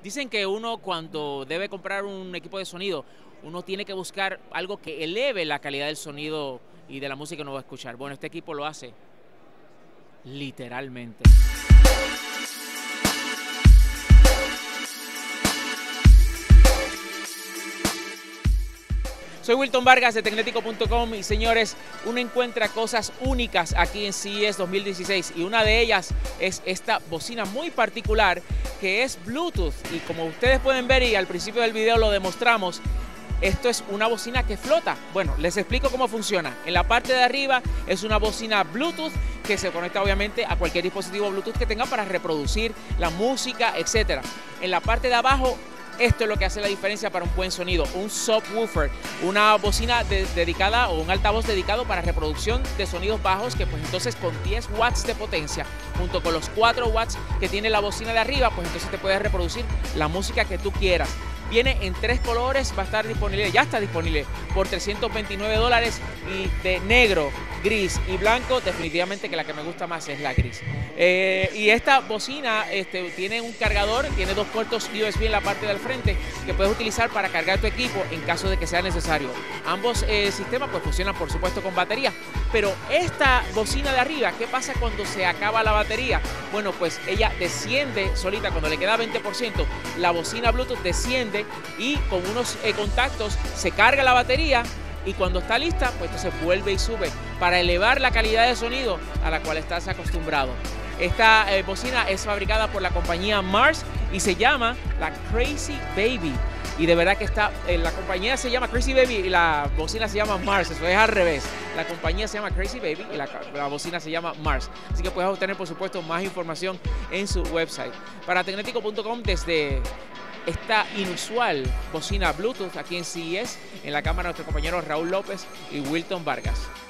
Dicen que uno cuando debe comprar un equipo de sonido, uno tiene que buscar algo que eleve la calidad del sonido y de la música que uno va a escuchar. Bueno, este equipo lo hace literalmente. Soy Wilton Vargas de Tecnético.com y señores, uno encuentra cosas únicas aquí en CES 2016 y una de ellas es esta bocina muy particular que es Bluetooth y como ustedes pueden ver y al principio del video lo demostramos, esto es una bocina que flota. Bueno, les explico cómo funciona. En la parte de arriba es una bocina Bluetooth que se conecta obviamente a cualquier dispositivo Bluetooth que tenga para reproducir la música, etc. En la parte de abajo, esto es lo que hace la diferencia para un buen sonido, un subwoofer, una bocina dedicada o un altavoz dedicado para reproducción de sonidos bajos que pues entonces con 10 watts de potencia junto con los 4 watts que tiene la bocina de arriba, pues entonces te puedes reproducir la música que tú quieras. Viene en 3 colores, va a estar disponible, ya está disponible por $329 y de negro, gris y blanco, definitivamente que la que me gusta más es la gris. Y esta bocina tiene un cargador, tiene 2 puertos USB en la parte del frente que puedes utilizar para cargar tu equipo en caso de que sea necesario. Ambos sistemas pues funcionan por supuesto con batería, pero esta bocina de arriba, ¿qué pasa cuando se acaba la batería? Bueno, pues ella desciende solita, cuando le queda 20%, la bocina Bluetooth desciende y con unos contactos se carga la batería y cuando está lista, pues entonces vuelve y sube para elevar la calidad de sonido a la cual estás acostumbrado. Esta bocina es fabricada por la compañía Mars y se llama la Crazy Baby. Y de verdad que la compañía se llama Crazy Baby y la bocina se llama Mars, eso es al revés. La compañía se llama Crazy Baby y la bocina se llama Mars. Así que puedes obtener, por supuesto, más información en su website. Para Tecnético.com, desde esta inusual bocina Bluetooth aquí en CES, en la cámara de nuestros compañeros Raúl López y Wilton Vargas.